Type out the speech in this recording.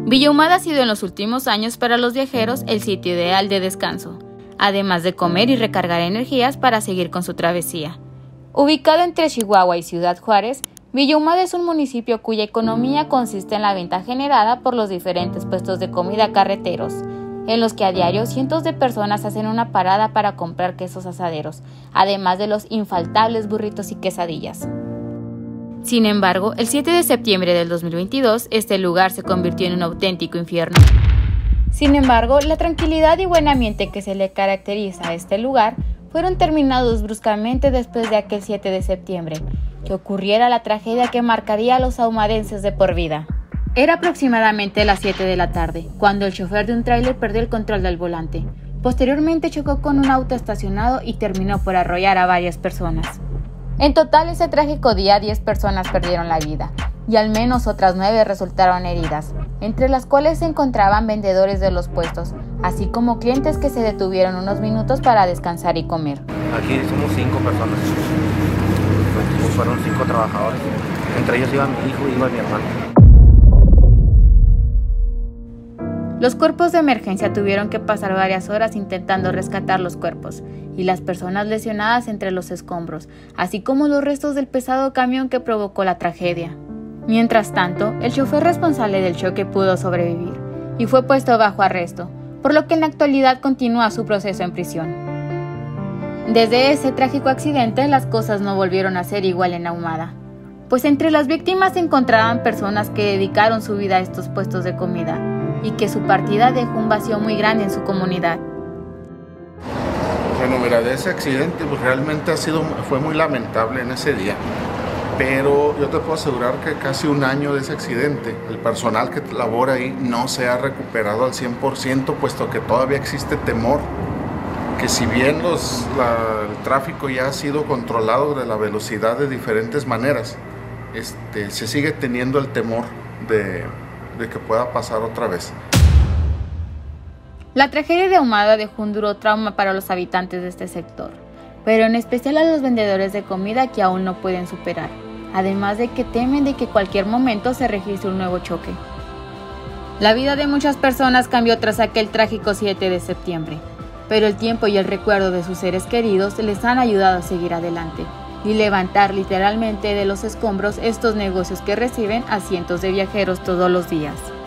Villa Ahumada ha sido en los últimos años para los viajeros el sitio ideal de descanso, además de comer y recargar energías para seguir con su travesía. Ubicado entre Chihuahua y Ciudad Juárez, Villa Ahumada es un municipio cuya economía consiste en la venta generada por los diferentes puestos de comida carreteros, en los que a diario cientos de personas hacen una parada para comprar quesos asaderos, además de los infaltables burritos y quesadillas. Sin embargo, el 7 de septiembre del 2022, este lugar se convirtió en un auténtico infierno. Sin embargo, la tranquilidad y buen ambiente que se le caracteriza a este lugar fueron terminados bruscamente después de aquel 7 de septiembre, que ocurriera la tragedia que marcaría a los ahumadenses de por vida. Era aproximadamente las 7 de la tarde, cuando el chofer de un tráiler perdió el control del volante. Posteriormente chocó con un auto estacionado y terminó por arrollar a varias personas. En total, ese trágico día 10 personas perdieron la vida y al menos otras 9 resultaron heridas, entre las cuales se encontraban vendedores de los puestos, así como clientes que se detuvieron unos minutos para descansar y comer. Aquí somos 5 personas, fueron 5 trabajadores, entre ellos iba mi hijo y iba mi hermano. Los cuerpos de emergencia tuvieron que pasar varias horas intentando rescatar los cuerpos y las personas lesionadas entre los escombros, así como los restos del pesado camión que provocó la tragedia. Mientras tanto, el chofer responsable del choque pudo sobrevivir y fue puesto bajo arresto, por lo que en la actualidad continúa su proceso en prisión. Desde ese trágico accidente, las cosas no volvieron a ser igual en Ahumada, pues entre las víctimas se encontraban personas que dedicaron su vida a estos puestos de comida, y que su partida dejó un vacío muy grande en su comunidad. Bueno, mira, de ese accidente pues realmente fue muy lamentable en ese día, pero yo te puedo asegurar que casi un año de ese accidente, el personal que labora ahí no se ha recuperado al 100%, puesto que todavía existe temor, que si bien el tráfico ya ha sido controlado de la velocidad de diferentes maneras, se sigue teniendo el temor de que pueda pasar otra vez. La tragedia de Ahumada dejó un duro trauma para los habitantes de este sector, pero en especial a los vendedores de comida que aún no pueden superar, además de que temen de que cualquier momento se registre un nuevo choque. La vida de muchas personas cambió tras aquel trágico 7 de septiembre, pero el tiempo y el recuerdo de sus seres queridos les han ayudado a seguir adelante y levantar literalmente de los escombros estos negocios que reciben a cientos de viajeros todos los días.